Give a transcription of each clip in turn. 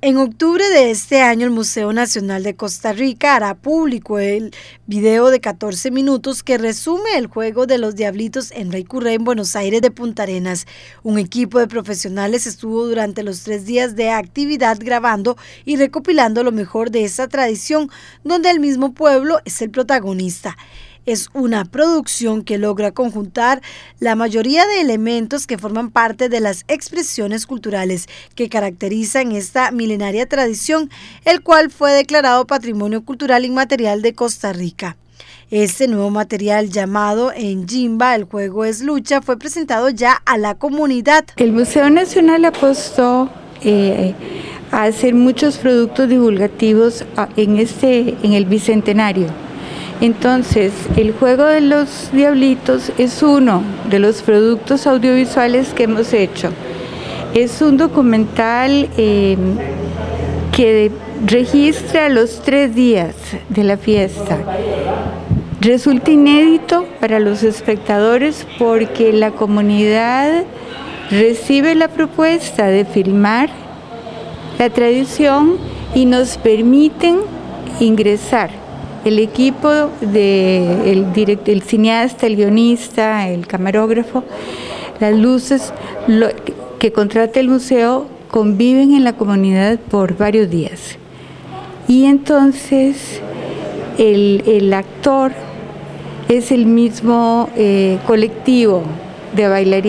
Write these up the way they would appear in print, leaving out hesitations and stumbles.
En octubre de este año, el Museo Nacional de Costa Rica hará público el video de 14 minutos que resume el juego de los Diablitos en Rey Curré en Buenos Aires de Punta Arenas. Un equipo de profesionales estuvo durante los 3 días de actividad grabando y recopilando lo mejor de esta tradición, donde el mismo pueblo es el protagonista. Es una producción que logra conjuntar la mayoría de elementos que forman parte de las expresiones culturales que caracterizan esta milenaria tradición, el cual fue declarado Patrimonio Cultural Inmaterial de Costa Rica. Este nuevo material, llamado En Yimba, el juego es lucha, fue presentado ya a la comunidad. El Museo Nacional apostó a hacer muchos productos divulgativos en el Bicentenario. Entonces, el juego de los Diablitos es uno de los productos audiovisuales que hemos hecho. Es un documental que registra los 3 días de la fiesta. Resulta inédito para los espectadores porque la comunidad recibe la propuesta de filmar la tradición y nos permiten ingresar. El equipo el cineasta, el guionista, el camarógrafo, las luces que contrata el museo conviven en la comunidad por varios días. Y entonces el actor es el mismo colectivo de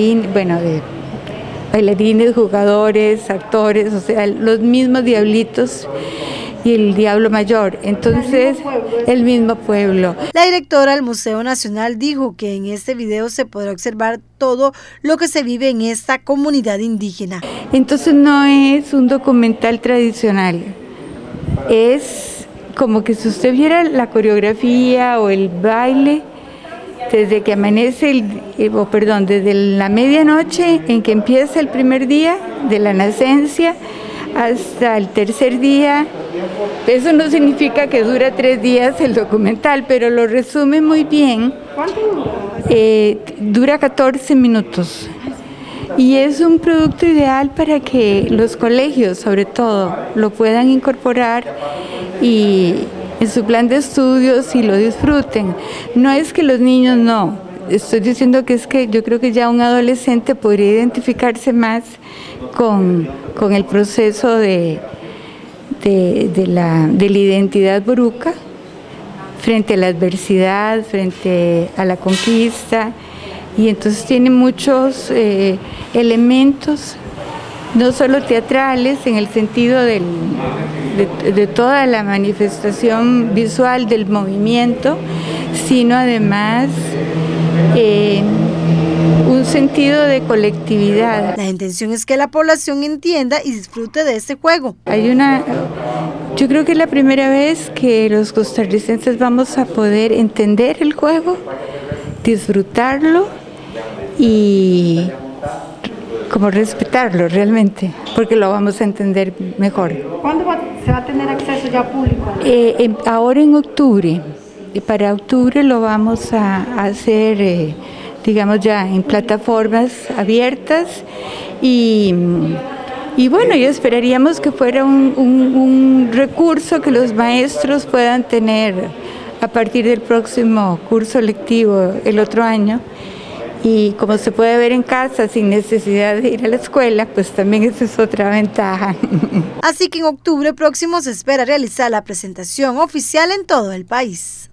bailarines, jugadores, actores, o sea, los mismos diablitos y el Diablo Mayor, entonces el mismo pueblo. La directora del Museo Nacional dijo que en este video se podrá observar todo lo que se vive en esta comunidad indígena. Entonces no es un documental tradicional, es como que si usted viera la coreografía o el baile desde que amanece, desde la medianoche en que empieza el primer día de la nacencia hasta el tercer día. Eso no significa que dura 3 días el documental, pero lo resume muy bien. ¿Cuánto dura? Dura 14 minutos. Y es un producto ideal para que los colegios, sobre todo, lo puedan incorporar y en su plan de estudios y lo disfruten. No es que los niños no, estoy diciendo que es que yo creo que ya un adolescente podría identificarse más con el proceso de la identidad boruca frente a la adversidad, frente a la conquista, y entonces tiene muchos elementos, no solo teatrales en el sentido de toda la manifestación visual del movimiento, sino además un sentido de colectividad. La intención es que la población entienda y disfrute de este juego. Yo creo que es la primera vez que los costarricenses vamos a poder entender el juego, disfrutarlo y como respetarlo realmente, porque lo vamos a entender mejor. ¿Cuándo se va a tener acceso ya público? Ahora en octubre. Para octubre lo vamos a hacer, digamos ya en plataformas abiertas y bueno, y esperaríamos que fuera un recurso que los maestros puedan tener a partir del próximo curso lectivo el otro año. Y como se puede ver en casa sin necesidad de ir a la escuela, pues también esa es otra ventaja. Así que en octubre próximo se espera realizar la presentación oficial en todo el país.